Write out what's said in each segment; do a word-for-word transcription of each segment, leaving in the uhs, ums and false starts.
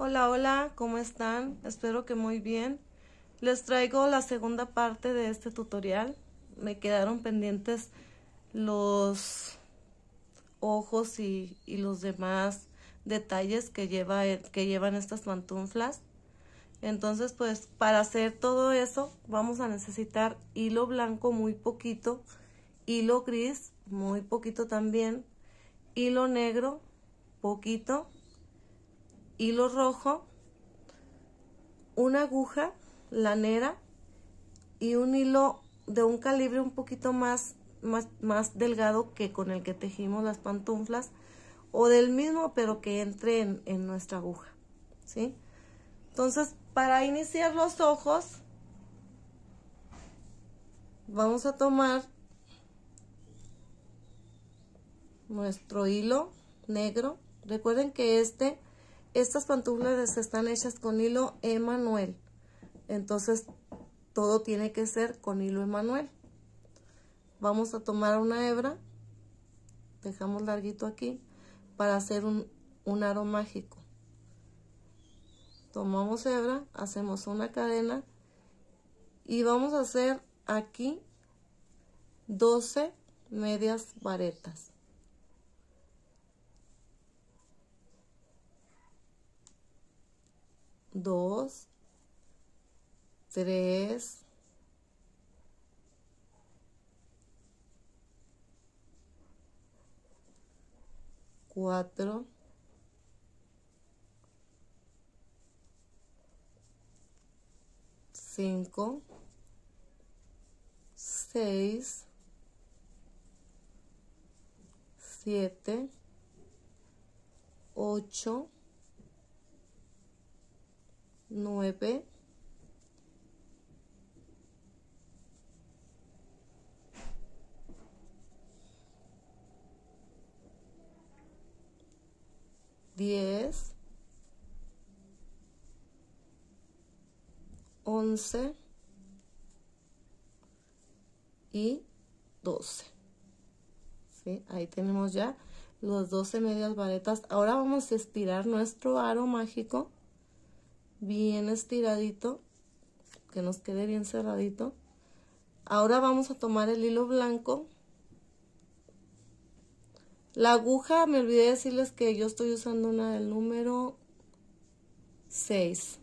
Hola, hola, ¿cómo están? Espero que muy bien. Les traigo la segunda parte de este tutorial. Me quedaron pendientes los ojos y, y los demás detalles que, lleva, que llevan estas pantuflas. Entonces, pues, para hacer todo eso vamos a necesitar hilo blanco muy poquito, hilo gris muy poquito también, hilo negro poquito, hilo rojo, una aguja lanera y un hilo de un calibre un poquito más, más, más delgado que con el que tejimos las pantuflas, o del mismo pero que entre en, en nuestra aguja, ¿sí? Entonces, para iniciar los ojos vamos a tomar nuestro hilo negro. Recuerden que este estas pantuflas están hechas con hilo Emanuel, entonces todo tiene que ser con hilo Emanuel. Vamos a tomar una hebra, dejamos larguito aquí para hacer un, un aro mágico. Tomamos hebra, hacemos una cadena y vamos a hacer aquí doce medias varetas. Dos, tres, cuatro, cinco, seis, siete, ocho, nueve, diez, once y doce. ¿Sí? Ahí tenemos ya los doce medias varetas. Ahora vamos a estirar nuestro aro mágico bien estiradito, que nos quede bien cerradito. Ahora vamos a tomar el hilo blanco. La aguja, me olvidé decirles que yo estoy usando una del número seis.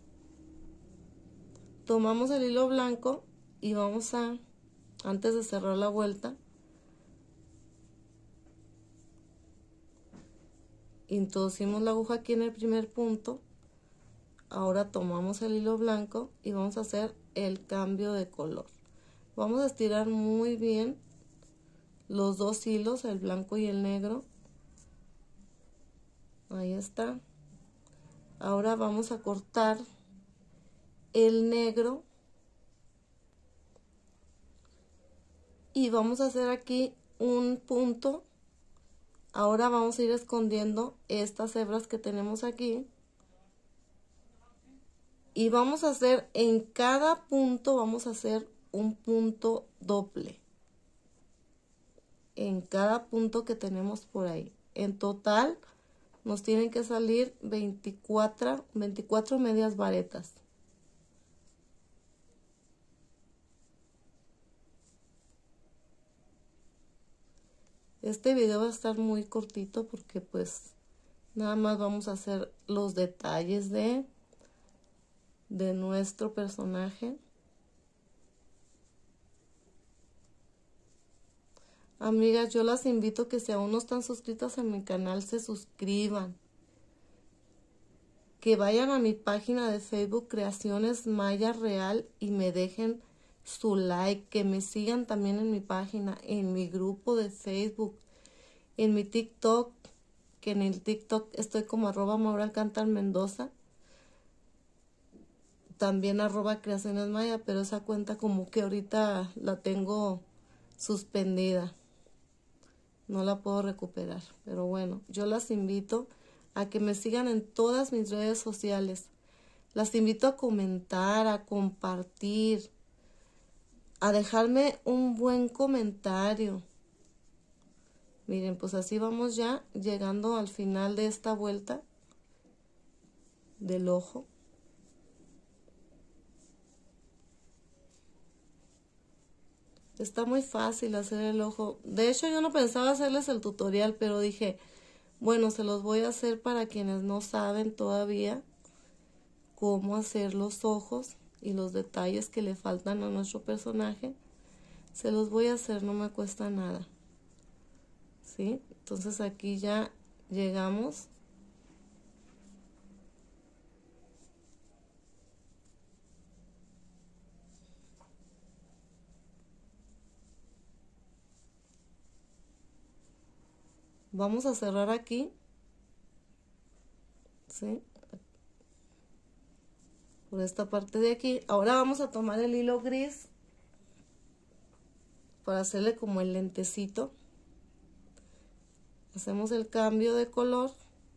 Tomamos el hilo blanco y vamos a, antes de cerrar la vuelta, introducimos la aguja aquí en el primer punto. Ahora tomamos el hilo blanco y vamos a hacer el cambio de color. Vamos a estirar muy bien los dos hilos, el blanco y el negro. Ahí está. Ahora vamos a cortar el negro y vamos a hacer aquí un punto. Ahora vamos a ir escondiendo estas hebras que tenemos aquí y vamos a hacer en cada punto, vamos a hacer un punto doble en cada punto que tenemos por ahí. En total nos tienen que salir veinticuatro, veinticuatro medias varetas. Este video va a estar muy cortito porque pues nada más vamos a hacer los detalles de, de nuestro personaje. Amigas, yo las invito que si aún no están suscritas a mi canal, se suscriban. Que vayan a mi página de Facebook Creaciones Maya Real y me dejen su like. Que me sigan también en mi página, en mi grupo de Facebook, en mi TikTok, que en el TikTok estoy como arroba Maura Alcántar Mendoza. También arroba Creaciones Maya, pero esa cuenta como que ahorita la tengo suspendida. No la puedo recuperar, pero bueno, yo las invito a que me sigan en todas mis redes sociales. Las invito a comentar, a compartir, a dejarme un buen comentario. Miren, pues así vamos ya llegando al final de esta vuelta. del ojo. Está muy fácil hacer el ojo. De hecho, yo no pensaba hacerles el tutorial, pero dije, bueno, se los voy a hacer para quienes no saben todavía cómo hacer los ojos y los detalles que le faltan a nuestro personaje. Se los voy a hacer, no me cuesta nada. ¿Sí? Entonces aquí ya llegamos. Vamos a cerrar aquí. ¿Sí? Por esta parte de aquí. Ahora vamos a tomar el hilo gris para hacerle como el lentecito. Hacemos el cambio de color.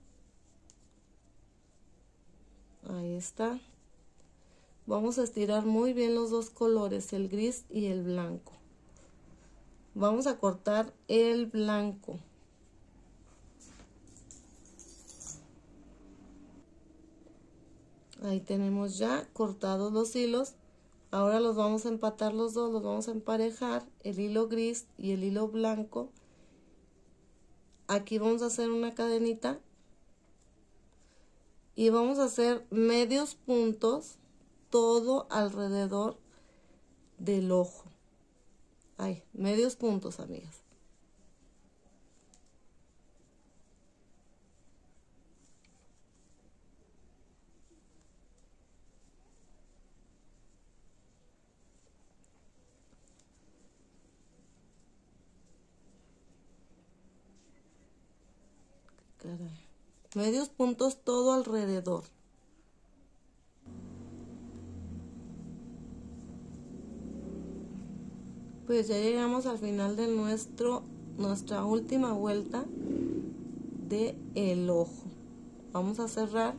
Ahí está. Vamos a estirar muy bien los dos colores, el gris y el blanco. Vamos a cortar el blanco. Ahí tenemos ya cortados los hilos. Ahora los vamos a empatar los dos, los vamos a emparejar, el hilo gris y el hilo blanco. Aquí vamos a hacer una cadenita y vamos a hacer medios puntos todo alrededor del ojo. Ay, medios puntos, amigas. Caray. Medios puntos todo alrededor. Pues ya llegamos al final de nuestro nuestra última vuelta de el ojo. Vamos a cerrar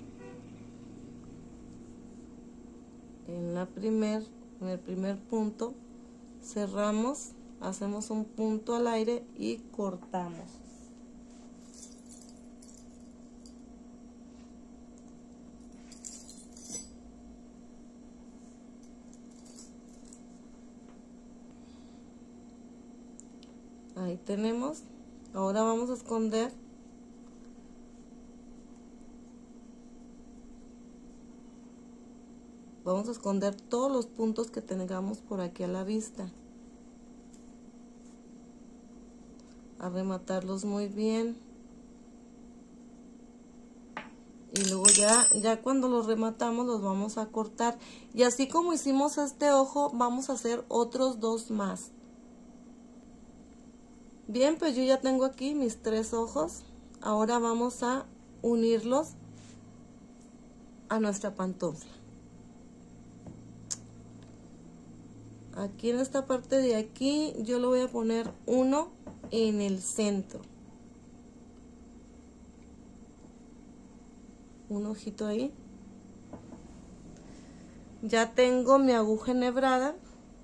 en la primer en el primer punto, cerramos, hacemos un punto al aire y cortamos. Ahí tenemos. Ahora vamos a esconder vamos a esconder todos los puntos que tengamos por aquí a la vista, a rematarlos muy bien, y luego ya ya cuando los rematamos los vamos a cortar, y así como hicimos este ojo vamos a hacer otros dos más. Bien, pues yo ya tengo aquí mis tres ojos. Ahora vamos a unirlos a nuestra pantufla. Aquí en esta parte de aquí yo le voy a poner uno en el centro. Un ojito ahí. Ya tengo mi aguja enhebrada.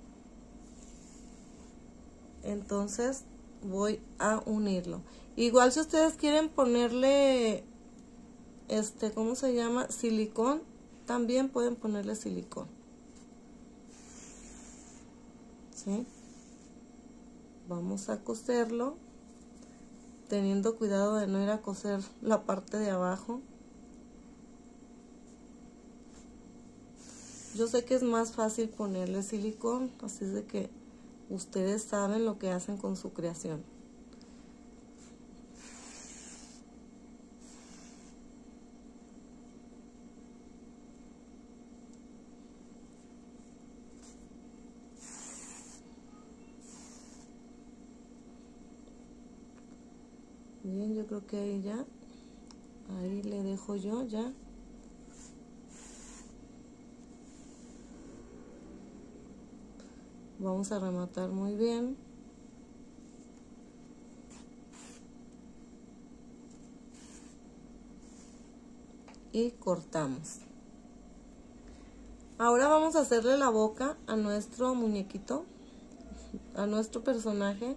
Entonces voy a unirlo. Igual si ustedes quieren ponerle este, ¿cómo se llama? Silicón, también pueden ponerle silicón. ¿Sí? Vamos a coserlo, teniendo cuidado de no ir a coser la parte de abajo. Yo sé que es más fácil ponerle silicón, así es de que ustedes saben lo que hacen con su creación. Bien, yo creo que ahí ya, ahí le dejo yo ya. Vamos a rematar muy bien. Y cortamos. Ahora vamos a hacerle la boca a nuestro muñequito, a nuestro personaje.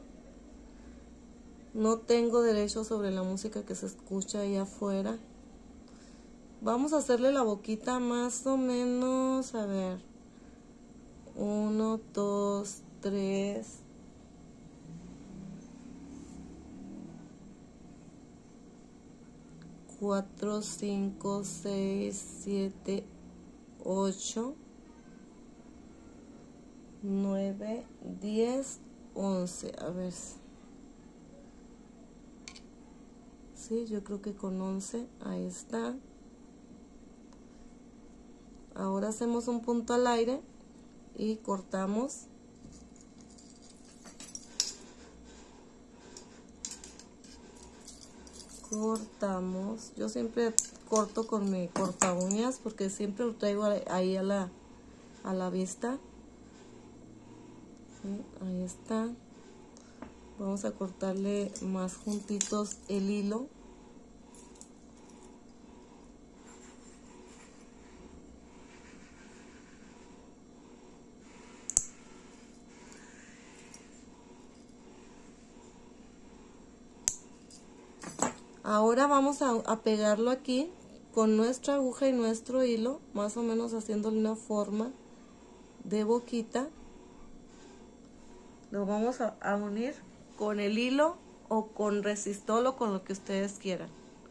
No tengo derecho sobre la música que se escucha ahí afuera. Vamos a hacerle la boquita más o menos, a ver, uno, dos, tres, cuatro, cinco, seis, siete, ocho, nueve, diez, once, a ver, sí, yo creo que con once, ahí está. Ahora hacemos un punto al aire y cortamos. Cortamos. Yo siempre corto con mi corta uñas porque siempre lo traigo ahí a la, a la vista. ¿Sí? Ahí está. Vamos a cortarle más juntitos el hilo. Ahora vamos a, a pegarlo aquí con nuestra aguja y nuestro hilo, más o menos haciéndole una forma de boquita. Lo vamos a, a unir con el hilo o con resistol o con lo que ustedes quieran.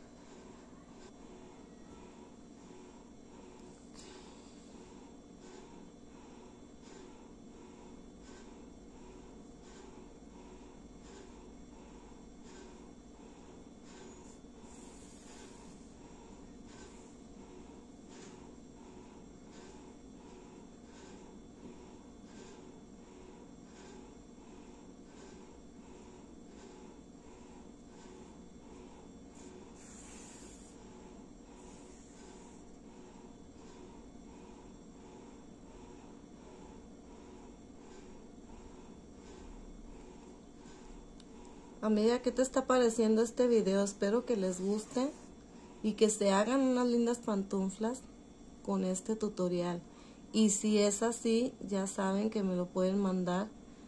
A medida que te está pareciendo este video, espero que les guste y que se hagan unas lindas pantuflas con este tutorial. Y si es así, ya saben que me lo pueden mandar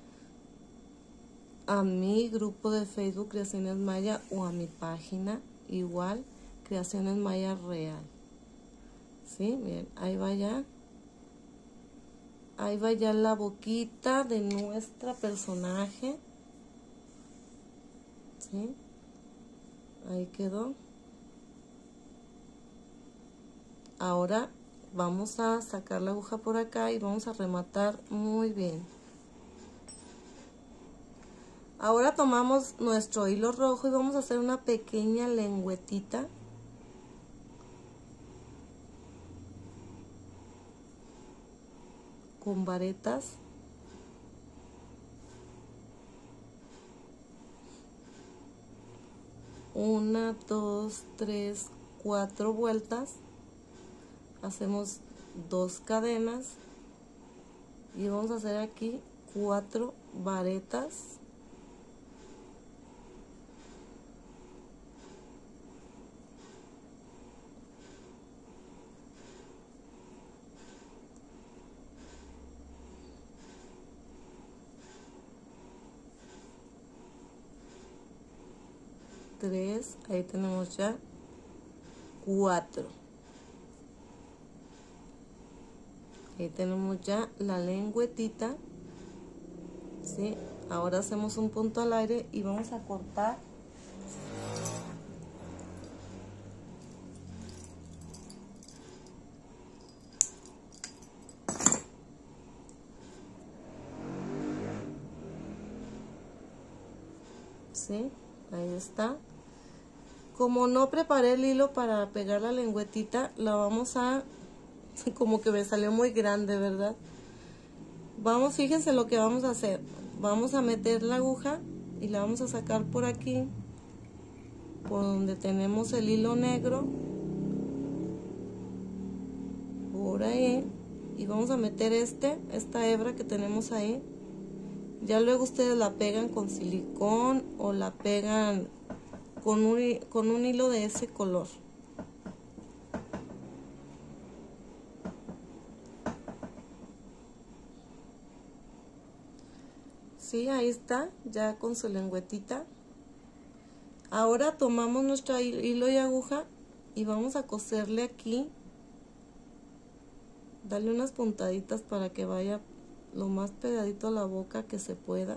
a mi grupo de Facebook Creaciones Maya o a mi página igual Creaciones Maya Real. ¿Sí? Miren, ahí va ya. Ahí va ya la boquita de nuestra personaje. ¿Sí? Ahí quedó. Ahora vamos a sacar la aguja por acá y vamos a rematar muy bien. Ahora tomamos nuestro hilo rojo y vamos a hacer una pequeña lengüetita. Con varetas. Una, dos, tres, cuatro vueltas. Hacemos dos cadenas y vamos a hacer aquí cuatro varetas. Tres, ahí tenemos ya cuatro. Ahí tenemos ya la lengüetita. ¿Sí? Ahora hacemos un punto al aire y vamos a cortar. ¿Sí? Ahí está. Como no preparé el hilo para pegar la lengüetita, la vamos a... Como que me salió muy grande, ¿verdad? Vamos, fíjense lo que vamos a hacer. Vamos a meter la aguja y la vamos a sacar por aquí, por donde tenemos el hilo negro. Por ahí. Y vamos a meter este, esta hebra que tenemos ahí. Ya luego ustedes la pegan con silicón o la pegan con un, con un hilo de ese color. Sí, ahí está, ya con su lengüetita. Ahora tomamos nuestro hilo y aguja y vamos a coserle aquí, darle unas puntaditas para que vaya lo más pegadito a la boca que se pueda.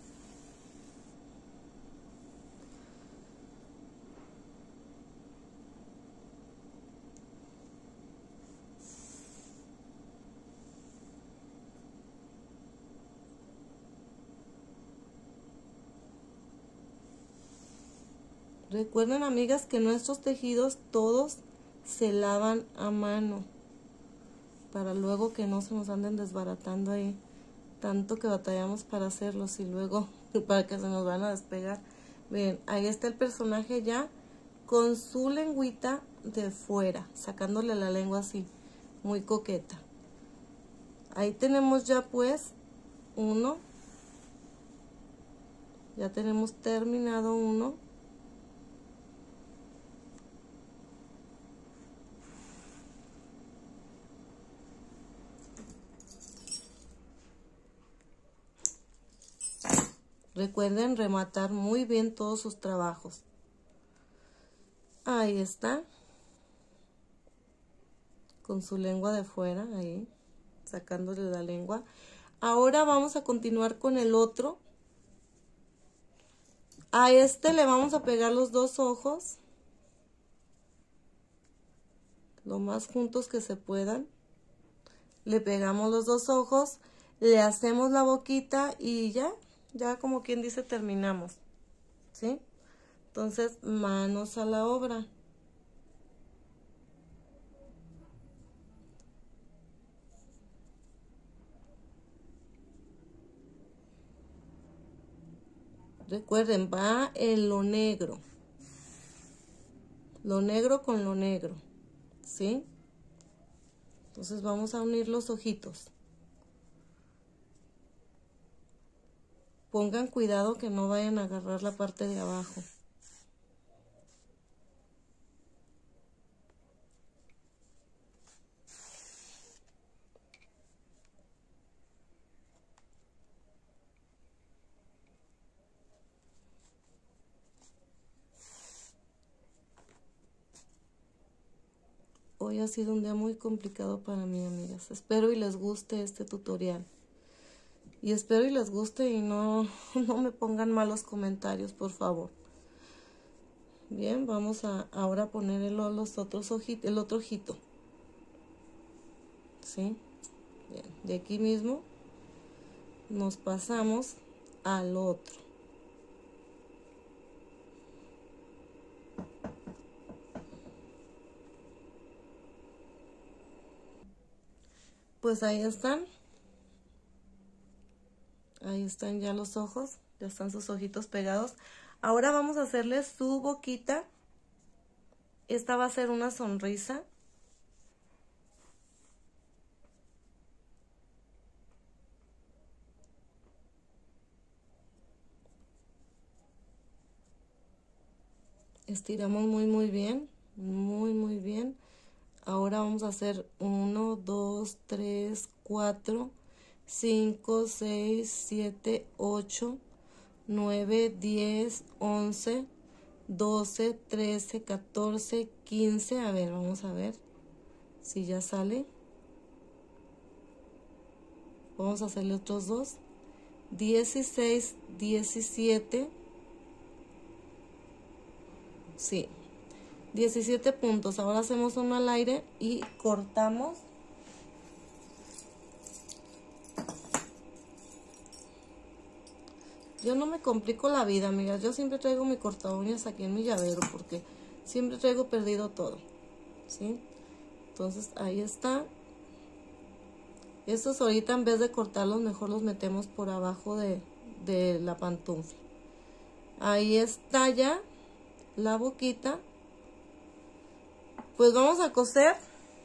Recuerden, amigas, que nuestros tejidos todos se lavan a mano, para luego que no se nos anden desbaratando ahí, tanto que batallamos para hacerlos y luego para que se nos van a despegar. Bien, ahí está el personaje ya con su lengüita de fuera, sacándole la lengua así, muy coqueta. Ahí tenemos ya pues uno, ya tenemos terminado uno. Recuerden rematar muy bien todos sus trabajos. Ahí está. Con su lengua de fuera, ahí, sacándole la lengua. Ahora vamos a continuar con el otro. A este le vamos a pegar los dos ojos, lo más juntos que se puedan. Le pegamos los dos ojos, le hacemos la boquita y ya, ya como quien dice terminamos, ¿sí? Entonces, manos a la obra. Recuerden, va en lo negro. Lo negro con lo negro, ¿sí? Entonces vamos a unir los ojitos. Pongan cuidado que no vayan a agarrar la parte de abajo. Hoy ha sido un día muy complicado para mí, amigas. Espero y les guste este tutorial. Y espero y les guste y no, no me pongan malos comentarios, por favor. Bien, vamos a ahora poner el, los otros ojitos, el otro ojito. ¿Sí? Bien, de aquí mismo nos pasamos al otro. Pues ahí están. Ahí están ya los ojos, ya están sus ojitos pegados. Ahora vamos a hacerle su boquita. Esta va a ser una sonrisa. Estiramos muy muy bien, muy muy bien. Ahora vamos a hacer uno, dos, tres, cuatro, cinco, seis, siete, ocho, nueve, diez, once, doce, trece, catorce, quince. A ver, vamos a ver si ya sale. Vamos a hacerle otros dos. dieciséis, diecisiete. Sí. diecisiete puntos. Ahora hacemos uno al aire y cortamos. Yo no me complico la vida, amigas. Yo siempre traigo mi corta uñas aquí en mi llavero porque siempre traigo perdido todo, ¿sí? Entonces ahí está. Estos ahorita en vez de cortarlos, mejor los metemos por abajo de, de la pantufla. Ahí está ya la boquita. Pues vamos a coser.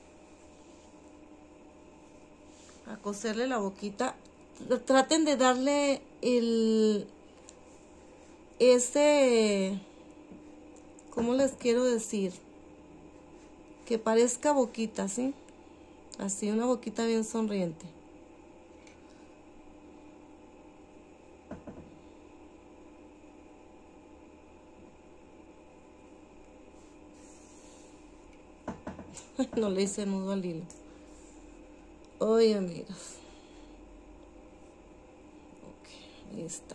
A coserle la boquita. Traten de darle el... Ese... ¿Cómo les quiero decir? Que parezca boquita, ¿sí? Así, una boquita bien sonriente. No le hice nudo al hilo. Oye, amigas. Ok, ahí está.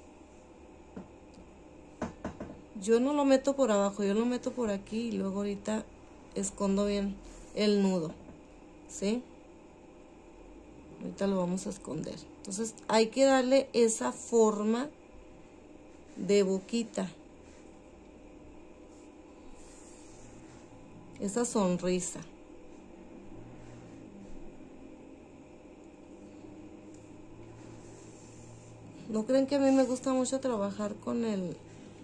Yo no lo meto por abajo, yo lo meto por aquí y luego ahorita escondo bien el nudo, ¿sí? Ahorita lo vamos a esconder. Entonces hay que darle esa forma de boquita. Esa sonrisa. ¿No creen que a mí me gusta mucho trabajar con el...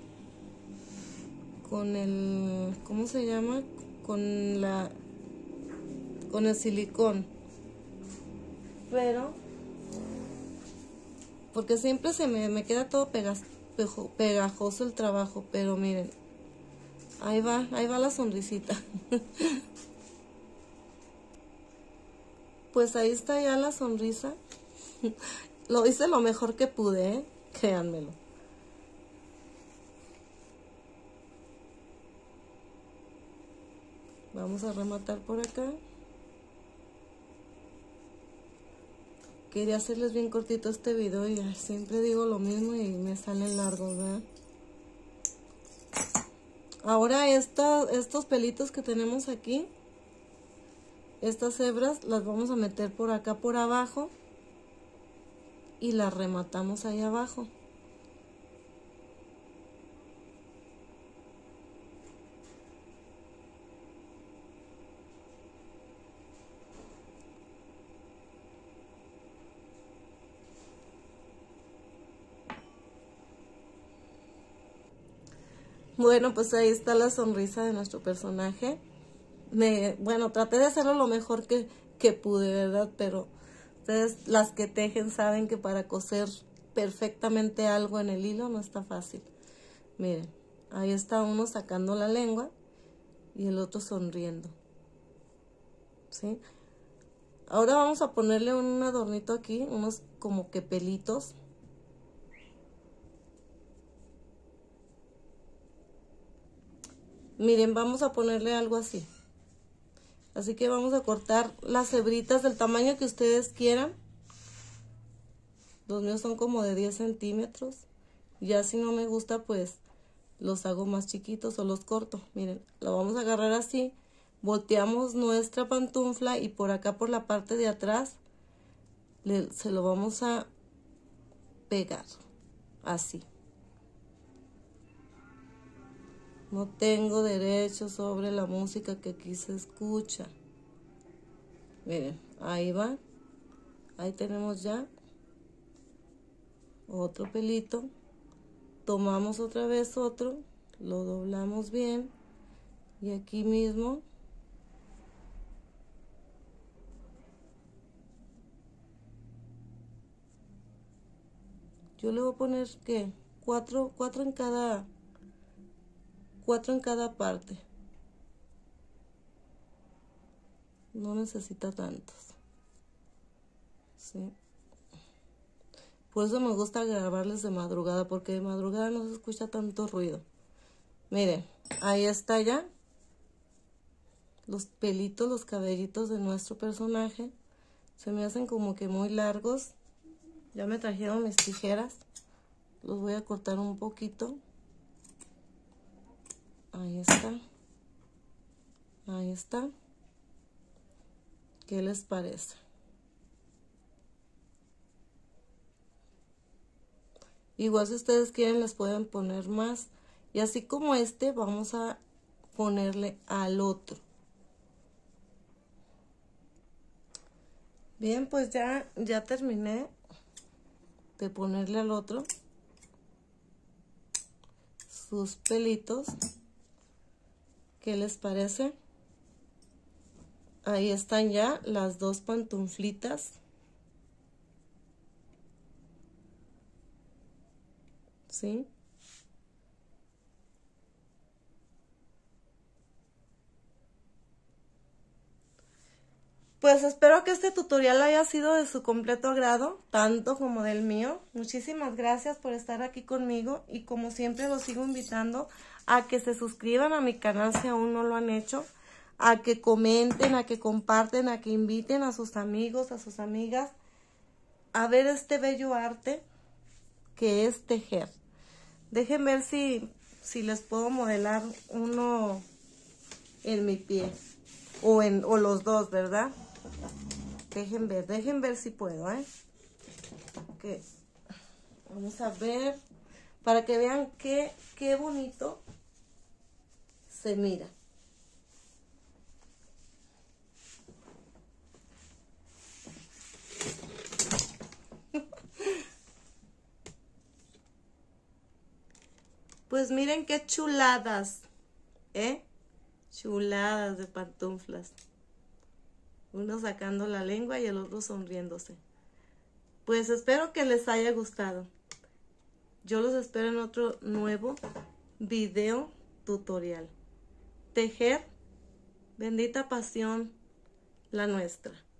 con el... ¿cómo se llama? Con la... con el silicón? Pero... porque siempre se me, me queda todo pegas, pejo, pegajoso el trabajo, pero miren, ahí va, ahí va la sonrisita. Pues ahí está ya la sonrisa. Lo hice lo mejor que pude, ¿eh? Créanmelo. Vamos a rematar por acá. Quería hacerles bien cortito este video y ay, siempre digo lo mismo y me salen largos, ¿verdad? Ahora esta, estos pelitos que tenemos aquí, estas hebras, las vamos a meter por acá por abajo y las rematamos ahí abajo. Bueno, pues ahí está la sonrisa de nuestro personaje. Me, bueno, traté de hacerlo lo mejor que, que pude, ¿verdad? Pero ustedes, las que tejen, saben que para coser perfectamente algo en el hilo no está fácil. Miren, ahí está uno sacando la lengua y el otro sonriendo. ¿Sí? Ahora vamos a ponerle un adornito aquí, unos como que pelitos. Miren, vamos a ponerle algo así. Así que vamos a cortar las hebritas del tamaño que ustedes quieran. Los míos son como de diez centímetros. Ya si no me gusta, pues los hago más chiquitos o los corto. Miren, lo vamos a agarrar así. Volteamos nuestra pantufla y por acá por la parte de atrás le, se lo vamos a pegar. Así. No tengo derecho sobre la música que aquí se escucha. Miren, ahí va. Ahí tenemos ya otro pelito. Tomamos otra vez otro. Lo doblamos bien. Y aquí mismo. Yo le voy a poner, ¿qué? Cuatro, cuatro en cada... Cuatro en cada parte. No necesita tantos. ¿Sí? Por eso me gusta grabarles de madrugada, porque de madrugada no se escucha tanto ruido. Miren, ahí está ya. Los pelitos, los cabellitos de nuestro personaje. Se me hacen como que muy largos. Ya me trajeron mis tijeras. Los voy a cortar un poquito. Ahí está. Ahí está. ¿Qué les parece? Igual si ustedes quieren les pueden poner más. Y así como este vamos a ponerle al otro. Bien, pues ya, ya terminé de ponerle al otro sus pelitos. ¿Qué les parece? Ahí están ya las dos pantuflitas. ¿Sí? Pues espero que este tutorial haya sido de su completo agrado, tanto como del mío. Muchísimas gracias por estar aquí conmigo y como siempre los sigo invitando a que se suscriban a mi canal si aún no lo han hecho, a que comenten, a que comparten, a que inviten a sus amigos, a sus amigas a ver este bello arte que es tejer. Dejen ver si, si les puedo modelar uno en mi pie o, en, o los dos, ¿verdad? Dejen ver, dejen ver si puedo, ¿eh? Okay. Vamos a ver para que vean qué, qué bonito se mira. Pues miren qué chuladas, ¿eh? Chuladas de pantuflas. Uno sacando la lengua y el otro sonriéndose. Pues espero que les haya gustado. Yo los espero en otro nuevo video tutorial. Tejer, bendita pasión, la nuestra.